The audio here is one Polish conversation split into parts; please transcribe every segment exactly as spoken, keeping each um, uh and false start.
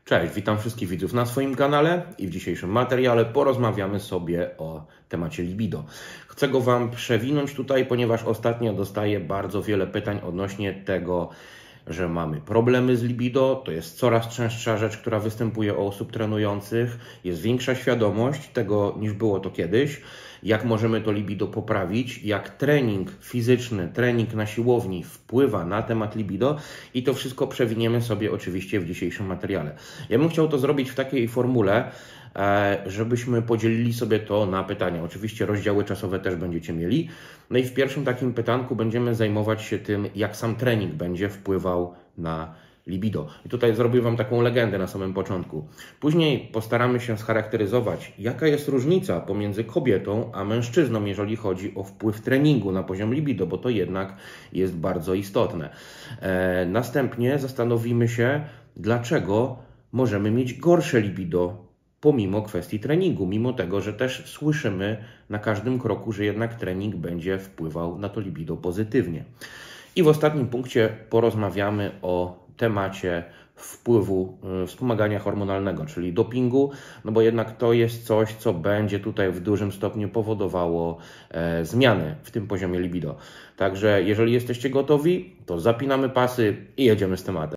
Cześć, witam wszystkich widzów na swoim kanale i w dzisiejszym materiale porozmawiamy sobie o temacie libido. Chcę go Wam przewinąć tutaj, ponieważ ostatnio dostaję bardzo wiele pytań odnośnie tego, że mamy problemy z libido. To jest coraz częstsza rzecz, która występuje u osób trenujących. Jest większa świadomość tego, niż było to kiedyś. Jak możemy to libido poprawić, jak trening fizyczny, trening na siłowni wpływa na temat libido i to wszystko przewiniemy sobie oczywiście w dzisiejszym materiale. Ja bym chciał to zrobić w takiej formule, żebyśmy podzielili sobie to na pytania. Oczywiście rozdziały czasowe też będziecie mieli. No i w pierwszym takim pytanku będziemy zajmować się tym, jak sam trening będzie wpływał na libido. I tutaj zrobię Wam taką legendę na samym początku. Później postaramy się scharakteryzować, jaka jest różnica pomiędzy kobietą a mężczyzną, jeżeli chodzi o wpływ treningu na poziom libido, bo to jednak jest bardzo istotne. E, następnie zastanowimy się, dlaczego możemy mieć gorsze libido pomimo kwestii treningu, mimo tego, że też słyszymy na każdym kroku, że jednak trening będzie wpływał na to libido pozytywnie. I w ostatnim punkcie porozmawiamy o temacie wpływu wspomagania hormonalnego, czyli dopingu, no bo jednak to jest coś, co będzie tutaj w dużym stopniu powodowało e, zmiany w tym poziomie libido. Także jeżeli jesteście gotowi, to zapinamy pasy i jedziemy z tematem.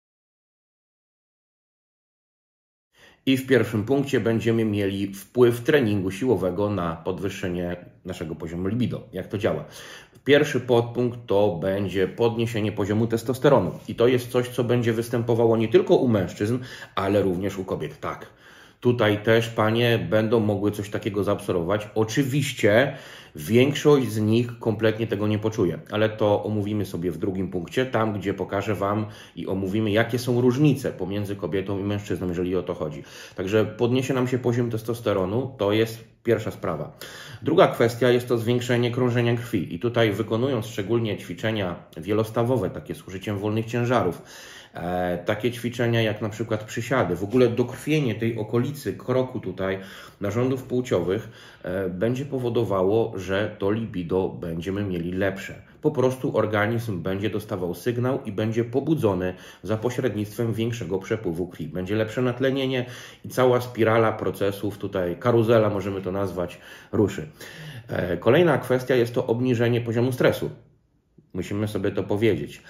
I w pierwszym punkcie będziemy mieli wpływ treningu siłowego na podwyższenie naszego poziomu libido. Jak to działa? Pierwszy podpunkt to będzie podniesienie poziomu testosteronu. I to jest coś, co będzie występowało nie tylko u mężczyzn, ale również u kobiet. Tak. Tutaj też panie będą mogły coś takiego zaabsorbować. Oczywiście większość z nich kompletnie tego nie poczuje, ale to omówimy sobie w drugim punkcie, tam gdzie pokażę Wam i omówimy, jakie są różnice pomiędzy kobietą i mężczyzną, jeżeli o to chodzi. Także podniesie nam się poziom testosteronu, to jest pierwsza sprawa. Druga kwestia jest to zwiększenie krążenia krwi i tutaj wykonując szczególnie ćwiczenia wielostawowe, takie z użyciem wolnych ciężarów, E, takie ćwiczenia jak na przykład przysiady, w ogóle dokrwienie tej okolicy kroku tutaj narządów płciowych e, będzie powodowało, że to libido będziemy mieli lepsze. Po prostu organizm będzie dostawał sygnał i będzie pobudzony za pośrednictwem większego przepływu krwi. Będzie lepsze natlenienie i cała spirala procesów, tutaj karuzela możemy to nazwać, ruszy. E, kolejna kwestia jest to obniżenie poziomu stresu. Musimy sobie to powiedzieć.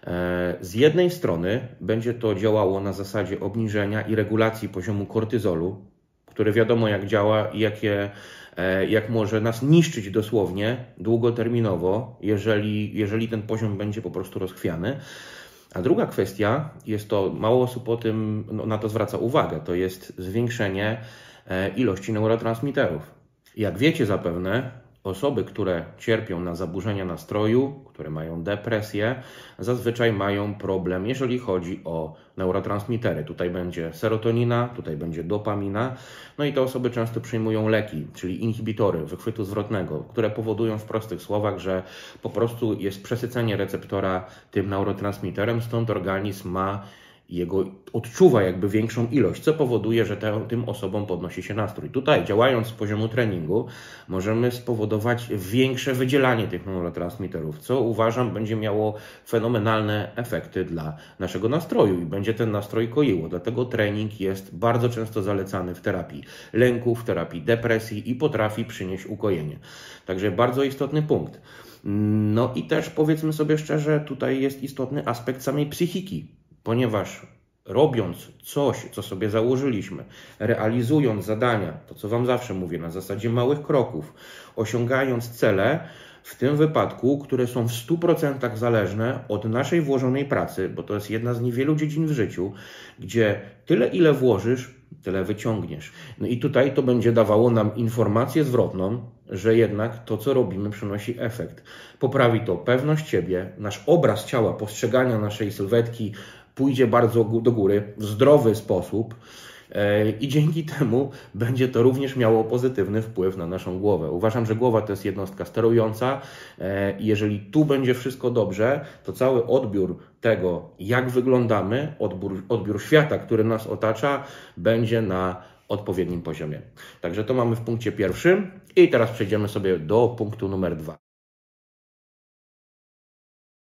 Z jednej strony będzie to działało na zasadzie obniżenia i regulacji poziomu kortyzolu, który wiadomo jak działa i jakie, jak może nas niszczyć dosłownie długoterminowo, jeżeli, jeżeli ten poziom będzie po prostu rozchwiany. A druga kwestia jest to, mało osób o tym, no, na to zwraca uwagę, to jest zwiększenie ilości neurotransmiterów. Jak wiecie zapewne, osoby, które cierpią na zaburzenia nastroju, które mają depresję, zazwyczaj mają problem, jeżeli chodzi o neurotransmitery. Tutaj będzie serotonina, tutaj będzie dopamina. No i te osoby często przyjmują leki, czyli inhibitory wychwytu zwrotnego, które powodują w prostych słowach, że po prostu jest przesycenie receptora tym neurotransmiterem, stąd organizm ma jego odczuwa jakby większą ilość, co powoduje, że te, tym osobom podnosi się nastrój. Tutaj działając z poziomu treningu możemy spowodować większe wydzielanie tych neurotransmiterów, co uważam będzie miało fenomenalne efekty dla naszego nastroju i będzie ten nastrój koiło. Dlatego trening jest bardzo często zalecany w terapii lęku, w terapii depresji i potrafi przynieść ukojenie. Także bardzo istotny punkt. No i też powiedzmy sobie szczerze, tutaj jest istotny aspekt samej psychiki. Ponieważ robiąc coś, co sobie założyliśmy, realizując zadania, to co Wam zawsze mówię, na zasadzie małych kroków, osiągając cele, w tym wypadku, które są w stu procentach zależne od naszej włożonej pracy, bo to jest jedna z niewielu dziedzin w życiu, gdzie tyle ile włożysz, tyle wyciągniesz. No i tutaj to będzie dawało nam informację zwrotną, że jednak to, co robimy, przynosi efekt. Poprawi to pewność siebie, nasz obraz ciała, postrzegania naszej sylwetki pójdzie bardzo do góry w zdrowy sposób i dzięki temu będzie to również miało pozytywny wpływ na naszą głowę. Uważam, że głowa to jest jednostka sterująca i jeżeli tu będzie wszystko dobrze, to cały odbiór tego, jak wyglądamy, odbiór, odbiór świata, który nas otacza, będzie na odpowiednim poziomie. Także to mamy w punkcie pierwszym i teraz przejdziemy sobie do punktu numer dwa.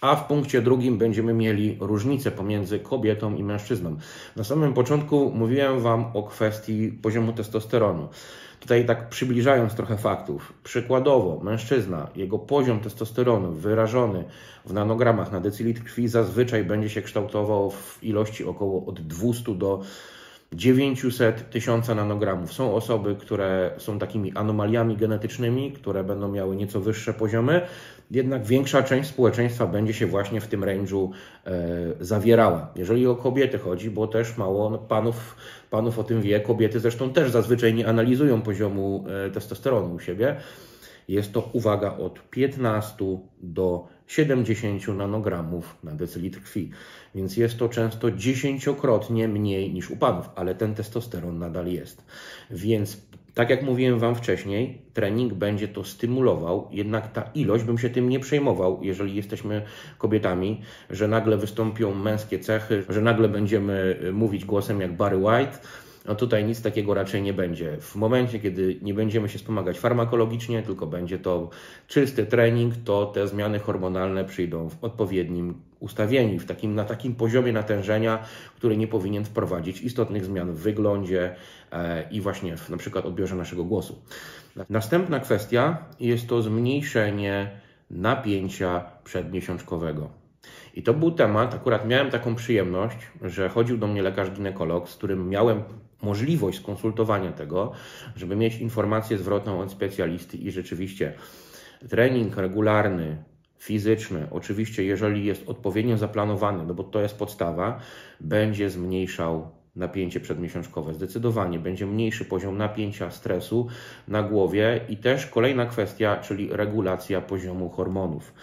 A w punkcie drugim będziemy mieli różnicę pomiędzy kobietą i mężczyzną. Na samym początku mówiłem Wam o kwestii poziomu testosteronu. Tutaj tak przybliżając trochę faktów, przykładowo mężczyzna, jego poziom testosteronu wyrażony w nanogramach na decylitr krwi zazwyczaj będzie się kształtował w ilości około od dwustu do dziewięciuset tysięcy nanogramów. Są osoby, które są takimi anomaliami genetycznymi, które będą miały nieco wyższe poziomy, jednak większa część społeczeństwa będzie się właśnie w tym range'u e, zawierała. Jeżeli o kobiety chodzi, bo też mało no, panów, panów o tym wie, kobiety zresztą też zazwyczaj nie analizują poziomu e, testosteronu u siebie. Jest to, uwaga, od piętnastu do siedemdziesięciu nanogramów na decylitr krwi. Więc jest to często dziesięciokrotnie mniej niż u panów, ale ten testosteron nadal jest. Więc tak jak mówiłem Wam wcześniej, trening będzie to stymulował, jednak ta ilość, bym się tym nie przejmował, jeżeli jesteśmy kobietami, że nagle wystąpią męskie cechy, że nagle będziemy mówić głosem jak Barry White. No tutaj nic takiego raczej nie będzie. W momencie, kiedy nie będziemy się wspomagać farmakologicznie, tylko będzie to czysty trening, to te zmiany hormonalne przyjdą w odpowiednim ustawieniu, w takim, na takim poziomie natężenia, który nie powinien wprowadzić istotnych zmian w wyglądzie e, i właśnie w na przykład odbiorze naszego głosu. Następna kwestia jest to zmniejszenie napięcia przedmiesiączkowego. I to był temat, akurat miałem taką przyjemność, że chodził do mnie lekarz ginekolog, z którym miałem możliwość skonsultowania tego, żeby mieć informację zwrotną od specjalisty i rzeczywiście trening regularny, fizyczny, oczywiście jeżeli jest odpowiednio zaplanowany, no bo to jest podstawa, będzie zmniejszał napięcie przedmiesiączkowe. Zdecydowanie będzie mniejszy poziom napięcia, stresu na głowie i też kolejna kwestia, czyli regulacja poziomu hormonów.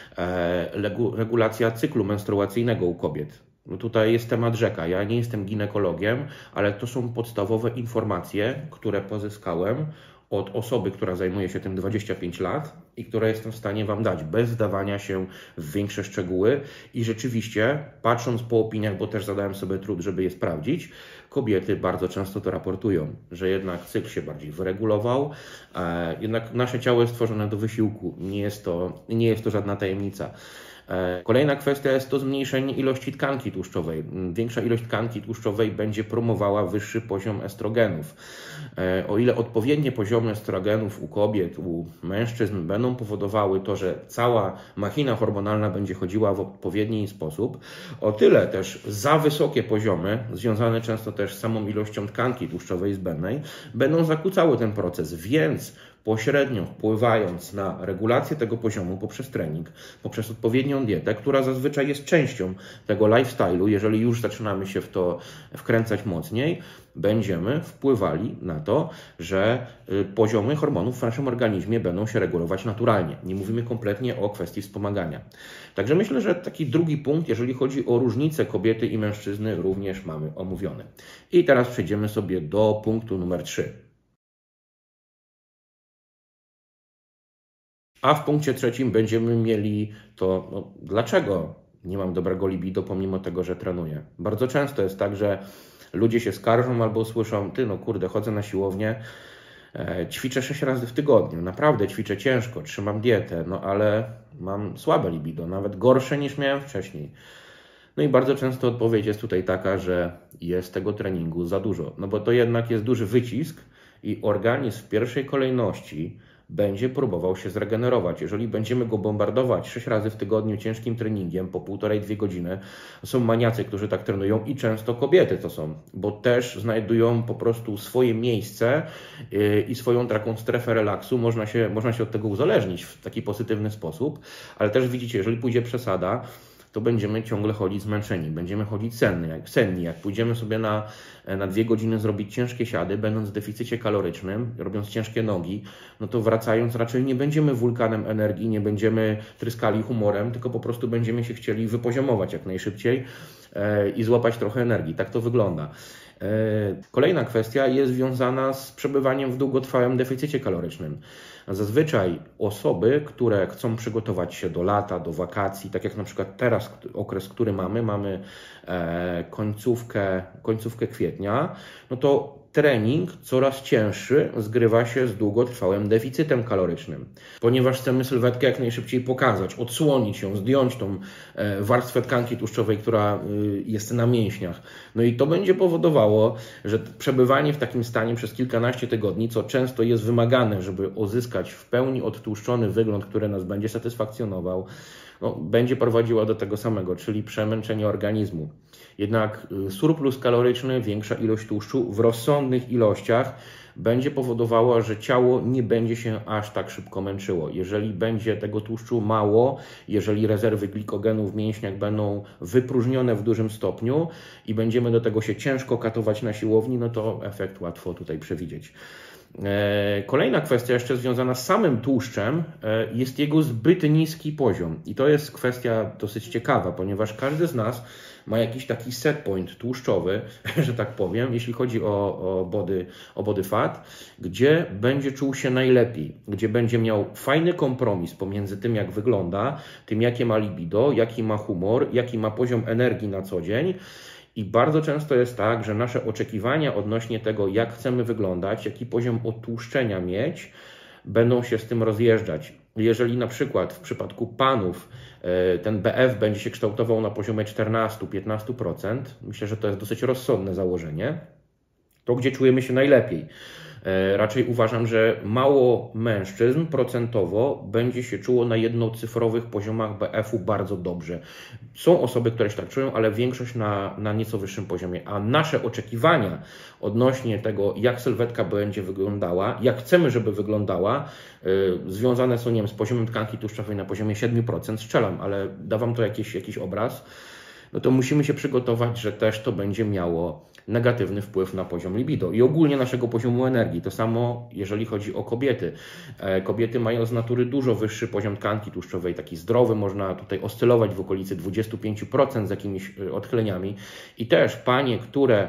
Regulacja cyklu menstruacyjnego u kobiet. No tutaj jest temat rzeka. Ja nie jestem ginekologiem, ale to są podstawowe informacje, które pozyskałem od osoby, która zajmuje się tym dwadzieścia pięć lat i które jestem w stanie Wam dać bez wdawania się w większe szczegóły. I rzeczywiście, patrząc po opiniach, bo też zadałem sobie trud, żeby je sprawdzić, kobiety bardzo często to raportują, że jednak cykl się bardziej wyregulował, jednak nasze ciało jest stworzone do wysiłku, nie jest to, nie jest to żadna tajemnica. Kolejna kwestia jest to zmniejszenie ilości tkanki tłuszczowej. Większa ilość tkanki tłuszczowej będzie promowała wyższy poziom estrogenów. O ile odpowiednie poziomy estrogenów u kobiet, u mężczyzn będą powodowały to, że cała machina hormonalna będzie chodziła w odpowiedni sposób, o tyle też za wysokie poziomy, związane często też z samą ilością tkanki tłuszczowej zbędnej, będą zakłócały ten proces, więc pośrednio wpływając na regulację tego poziomu poprzez trening, poprzez odpowiednią dietę, która zazwyczaj jest częścią tego lifestyle'u, jeżeli już zaczynamy się w to wkręcać mocniej, będziemy wpływali na to, że poziomy hormonów w naszym organizmie będą się regulować naturalnie. Nie mówimy kompletnie o kwestii wspomagania. Także myślę, że taki drugi punkt, jeżeli chodzi o różnice kobiety i mężczyzny, również mamy omówiony. I teraz przejdziemy sobie do punktu numer trzy. A w punkcie trzecim będziemy mieli to, no, dlaczego nie mam dobrego libido, pomimo tego, że trenuję. Bardzo często jest tak, że ludzie się skarżą albo słyszą, ty no kurde, chodzę na siłownię, e, ćwiczę sześć razy w tygodniu, naprawdę ćwiczę ciężko, trzymam dietę, no ale mam słabe libido, nawet gorsze niż miałem wcześniej. No i bardzo często odpowiedź jest tutaj taka, że jest tego treningu za dużo, no bo to jednak jest duży wycisk i organizm w pierwszej kolejności będzie próbował się zregenerować. Jeżeli będziemy go bombardować sześć razy w tygodniu ciężkim treningiem po półtorej, dwie godziny, są maniacy, którzy tak trenują i często kobiety to są, bo też znajdują po prostu swoje miejsce i swoją taką strefę relaksu. Można się, można się od tego uzależnić w taki pozytywny sposób, ale też widzicie, jeżeli pójdzie przesada, to będziemy ciągle chodzić zmęczeni, będziemy chodzić senni. Jak, senni. Jak pójdziemy sobie na, na dwie godziny zrobić ciężkie siady, będąc w deficycie kalorycznym, robiąc ciężkie nogi, no to wracając raczej nie będziemy wulkanem energii, nie będziemy tryskali humorem, tylko po prostu będziemy się chcieli wypoziomować jak najszybciej e, i złapać trochę energii. Tak to wygląda. E, kolejna kwestia jest związana z przebywaniem w długotrwałym deficycie kalorycznym. Zazwyczaj osoby, które chcą przygotować się do lata, do wakacji, tak jak na przykład teraz okres, który mamy, mamy końcówkę, końcówkę kwietnia, no to trening coraz cięższy zgrywa się z długotrwałym deficytem kalorycznym, ponieważ chcemy sylwetkę jak najszybciej pokazać, odsłonić ją, zdjąć tą warstwę tkanki tłuszczowej, która jest na mięśniach. No i to będzie powodowało, że przebywanie w takim stanie przez kilkanaście tygodni, co często jest wymagane, żeby uzyskać w pełni odtłuszczony wygląd, który nas będzie satysfakcjonował, no, będzie prowadziła do tego samego, czyli przemęczenia organizmu. Jednak surplus kaloryczny, większa ilość tłuszczu w rozsądnych ilościach będzie powodowała, że ciało nie będzie się aż tak szybko męczyło. Jeżeli będzie tego tłuszczu mało, jeżeli rezerwy glikogenu w mięśniach będą wypróżnione w dużym stopniu i będziemy do tego się ciężko katować na siłowni, no to efekt łatwo tutaj przewidzieć. Kolejna kwestia jeszcze związana z samym tłuszczem jest jego zbyt niski poziom i to jest kwestia dosyć ciekawa, ponieważ każdy z nas ma jakiś taki set point tłuszczowy, że tak powiem, jeśli chodzi o, o, body, o body fat, gdzie będzie czuł się najlepiej, gdzie będzie miał fajny kompromis pomiędzy tym, jak wygląda, tym, jakie ma libido, jaki ma humor, jaki ma poziom energii na co dzień. I bardzo często jest tak, że nasze oczekiwania odnośnie tego, jak chcemy wyglądać, jaki poziom odtłuszczenia mieć, będą się z tym rozjeżdżać. Jeżeli na przykład w przypadku panów ten B F będzie się kształtował na poziomie czternaście do piętnastu procent, myślę, że to jest dosyć rozsądne założenie, to gdzie czujemy się najlepiej? Raczej uważam, że mało mężczyzn procentowo będzie się czuło na jednocyfrowych poziomach B F-u bardzo dobrze. Są osoby, które się tak czują, ale większość na, na nieco wyższym poziomie. A nasze oczekiwania odnośnie tego, jak sylwetka będzie wyglądała, jak chcemy, żeby wyglądała, yy, związane są, nie wiem, z poziomem tkanki tłuszczowej na poziomie siedem procent, strzelam, ale da Wam to jakiś, jakiś obraz, no to musimy się przygotować, że też to będzie miało negatywny wpływ na poziom libido i ogólnie naszego poziomu energii. To samo jeżeli chodzi o kobiety. Kobiety mają z natury dużo wyższy poziom tkanki tłuszczowej, taki zdrowy, można tutaj oscylować w okolicy dwadzieścia pięć procent z jakimiś odchyleniami. I też panie, które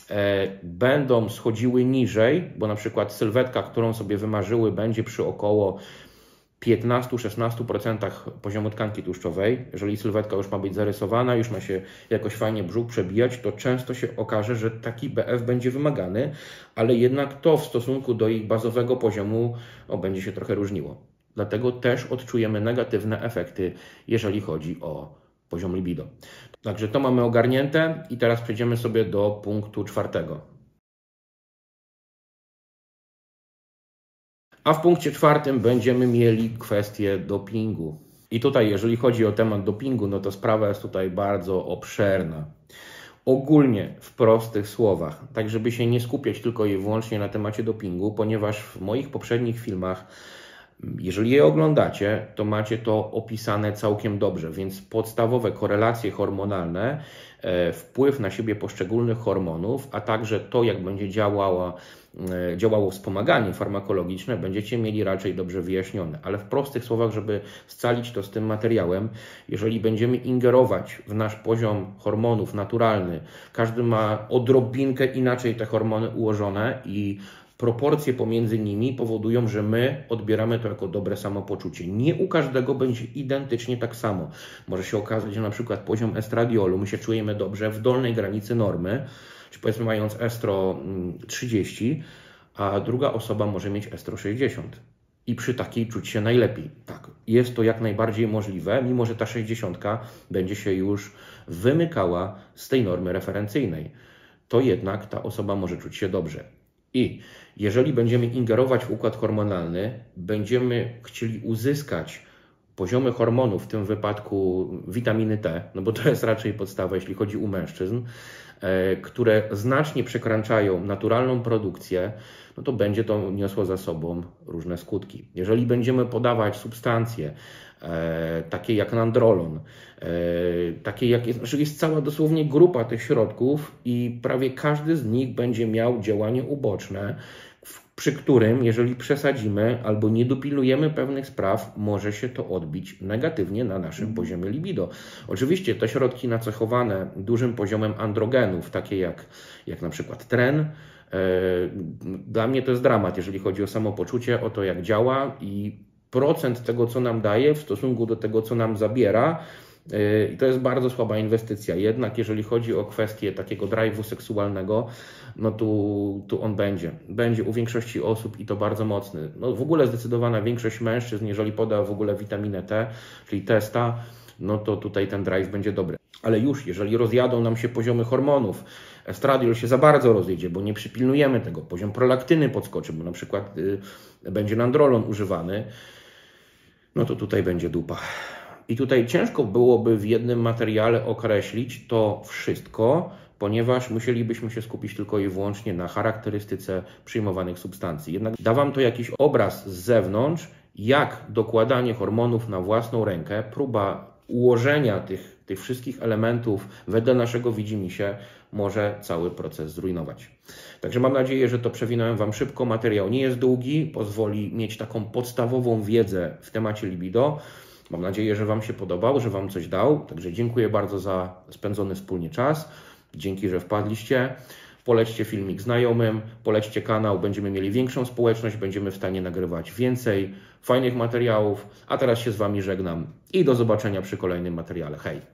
będą schodziły niżej, bo na przykład sylwetka, którą sobie wymarzyły, będzie przy około piętnaście do szesnastu procent poziomu tkanki tłuszczowej. Jeżeli sylwetka już ma być zarysowana, już ma się jakoś fajnie brzuch przebijać, to często się okaże, że taki B F będzie wymagany, ale jednak to w stosunku do ich bazowego poziomu no, będzie się trochę różniło. Dlatego też odczujemy negatywne efekty, jeżeli chodzi o poziom libido. Także to mamy ogarnięte i teraz przejdziemy sobie do punktu czwartego. A w punkcie czwartym będziemy mieli kwestię dopingu. I tutaj, jeżeli chodzi o temat dopingu, no to sprawa jest tutaj bardzo obszerna. Ogólnie, w prostych słowach, tak żeby się nie skupiać tylko i wyłącznie na temacie dopingu, ponieważ w moich poprzednich filmach, jeżeli je oglądacie, to macie to opisane całkiem dobrze, więc podstawowe korelacje hormonalne, wpływ na siebie poszczególnych hormonów, a także to, jak będzie działała działało wspomaganie farmakologiczne, będziecie mieli raczej dobrze wyjaśnione. Ale w prostych słowach, żeby scalić to z tym materiałem, jeżeli będziemy ingerować w nasz poziom hormonów naturalny, każdy ma odrobinkę inaczej te hormony ułożone i proporcje pomiędzy nimi powodują, że my odbieramy to jako dobre samopoczucie. Nie u każdego będzie identycznie tak samo. Może się okazać, że na przykład poziom estradiolu, my się czujemy dobrze w dolnej granicy normy, czy powiedzmy mając estro trzydzieści, a druga osoba może mieć estro sześćdziesiąt. I przy takiej czuć się najlepiej. Tak, jest to jak najbardziej możliwe, mimo że ta sześćdziesiątka będzie się już wymykała z tej normy referencyjnej. To jednak ta osoba może czuć się dobrze. I jeżeli będziemy ingerować w układ hormonalny, będziemy chcieli uzyskać poziomy hormonów, w tym wypadku witaminy T, no bo to jest raczej podstawa, jeśli chodzi o mężczyzn, które znacznie przekraczają naturalną produkcję, no to będzie to niosło za sobą różne skutki. Jeżeli będziemy podawać substancje e, takie jak nandrolon, e, takie jak jest, znaczy jest cała dosłownie grupa tych środków i prawie każdy z nich będzie miał działanie uboczne, przy którym, jeżeli przesadzimy albo nie dopilnujemy pewnych spraw, może się to odbić negatywnie na naszym poziomie libido. Oczywiście te środki nacechowane dużym poziomem androgenów, takie jak, jak na przykład tren, dla mnie to jest dramat, jeżeli chodzi o samopoczucie, o to jak działa i procent tego, co nam daje w stosunku do tego, co nam zabiera, I to jest bardzo słaba inwestycja. Jednak jeżeli chodzi o kwestię takiego drive'u seksualnego, no tu, tu on będzie. Będzie u większości osób i to bardzo mocny. No w ogóle zdecydowana większość mężczyzn, jeżeli poda w ogóle witaminę T, czyli testa, no to tutaj ten drive będzie dobry. Ale już, jeżeli rozjadą nam się poziomy hormonów, estradiol się za bardzo rozjedzie, bo nie przypilnujemy tego, poziom prolaktyny podskoczy, bo na przykład y, będzie nandrolon używany, no to tutaj będzie dupa. I tutaj ciężko byłoby w jednym materiale określić to wszystko, ponieważ musielibyśmy się skupić tylko i wyłącznie na charakterystyce przyjmowanych substancji. Jednak da Wam to jakiś obraz z zewnątrz, jak dokładanie hormonów na własną rękę, próba ułożenia tych, tych wszystkich elementów wedle naszego widzimisię może cały proces zrujnować. Także mam nadzieję, że to przewinąłem Wam szybko. Materiał nie jest długi, pozwoli mieć taką podstawową wiedzę w temacie libido. Mam nadzieję, że Wam się podobał, że Wam coś dał. Także dziękuję bardzo za spędzony wspólnie czas. Dzięki, że wpadliście. Polećcie filmik znajomym, polećcie kanał, będziemy mieli większą społeczność, będziemy w stanie nagrywać więcej fajnych materiałów. A teraz się z Wami żegnam i do zobaczenia przy kolejnym materiale. Hej!